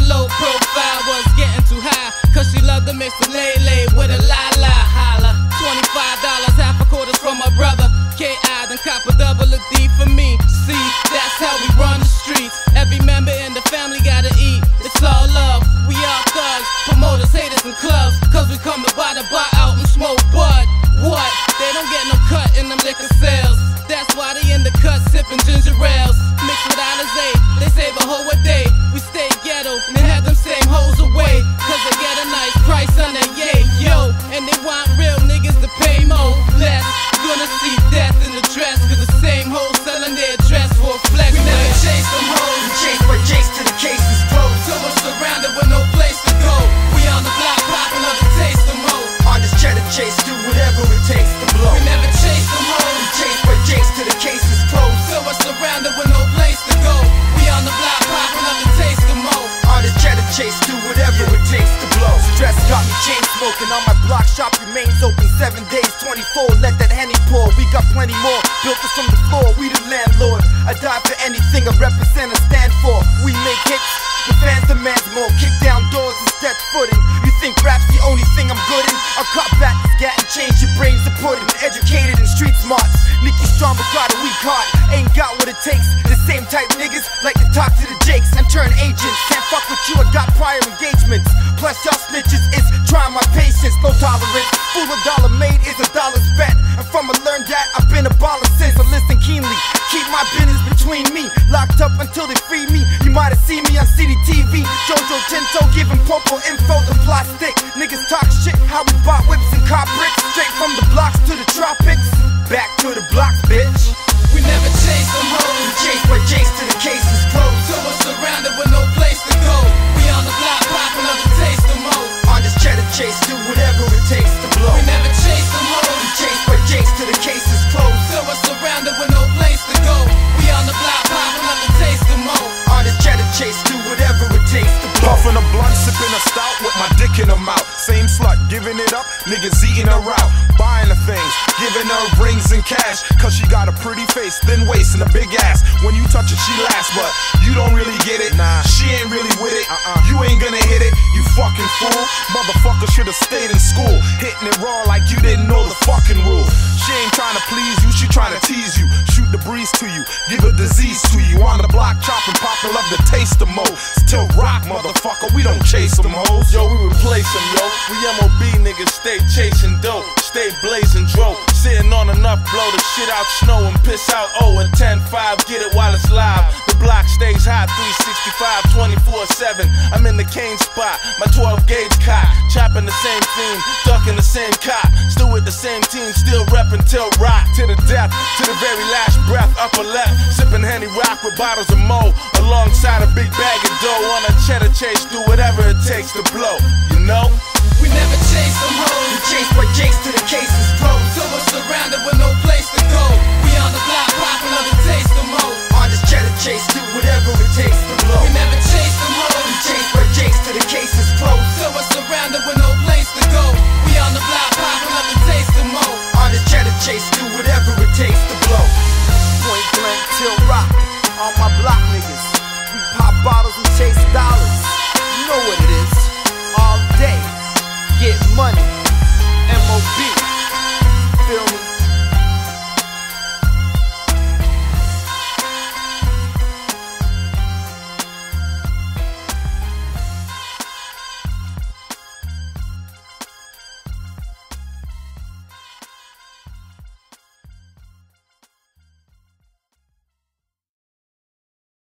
low profile was getting too high, cause she loved to mix the lay with a la-la. Holla, $25, half a quarter from my brother K.I. Then cop a double a D for me. See, that's how we run the streets. Every member in the family gotta eat. It's all love, we all thugs, promoters, haters, and clubs. Cause we come to buy the bar out and smoke bud. What? They don't get no cut in them liquor sales. That's why they in the cut sipping ginger ales mixed with Alizé. They save a hoe a day. We stay ghetto and have them same hoes away, cause they get a nice price on that yay, yo. And they want real niggas to pay more less. Gonna see death in the dress, cause the same hoes selling their dress for a flex. We never chase them hoes, we chase by Jace till the case is closed. Till we're surrounded with no place to go. We on the block popping up to taste them hoes. On this cheddar chase, do whatever it takes to blow. We never chase them hoes, We chase by Jace till the case is closed. till we're surrounded with no place to go. We on the block popping up to taste them hoes. On this cheddar chase, do whatever it takes to blow. Stress got me chain smoking on my block. Shop remains open 7 days, 24. Let that Henny pour. We got plenty more. Built us from the floor. We the landlord. I die for anything I represent and stand for. We make hits. The fans demand more. Kick down doors and step footing. You think rap's the only thing I'm good in? I'll cop back this gat and change your brains to pudding. Educated and street smarts. Nicky Strong but got a weak heart. Ain't got what it takes. The same type niggas like to talk to the Jakes and turn agents. Can't fuck with you, I got prior engagements. Plus y'all snitches is trying my patience. No tolerance. Fool a dollar made is a dollar spent. And from a learned that I've been a baller since. So listen keenly. Keep my business between me. Locked up until they free me. You might have seen me on CDTV. Jojo Tinto giving popo info to plastic. Niggas talk shit how we bought whips and cop bricks. Straight from the blocks to the tropics. Back to the blocks, bitch. We never chase them hoes, We chase by Jace till the case is closed. till we're surrounded with no place to go. We on the block popping up to taste them hoes. On this cheddar chase, do whatever it takes to blow. We never chase them hoes, We chase by Jace till the case is closed. till we're surrounded with no place to go. We on the block popping up to taste them hoes. On this cheddar chase, do whatever it takes to blow. Puffin' a blunt, sippin' a stout with my dick in her mouth. Same slut, giving it up, niggas eating her out. Buying the things, giving her rings and cash. Cause she got a pretty face, thin waist, and a big ass. When you touch it, she laughs, but you don't really get it. Nah, she ain't really with it. You ain't gonna hit it, you fucking fool. Motherfucker should've stayed in school. Hitting it raw like you didn't know the fucking rule. She ain't trying to please you, she trying to tease you. Shoot the breeze to you, give a disease to you. On the block, chopping, popping, love to taste the most. Still rock, motherfucker, we don't chase them hoes. Yo, we replace them, yo. We MOB niggas stay chasing dope, stay blazing dope. Sitting on enough blow to shit out snow and piss out 0 and 10-5. Get it while it's live. The block stays hot 365, 24/7. I'm in the cane spot, my 12 gauge cot. Chopping the same theme, ducking the same cop. Still with the same team, still reppin' till rock. To the death, to the very last breath, upper left. Sipping Henny Rock with bottles of Mo. Alongside a big bag of dough on a cheddar chase, do whatever it takes to blow, you know?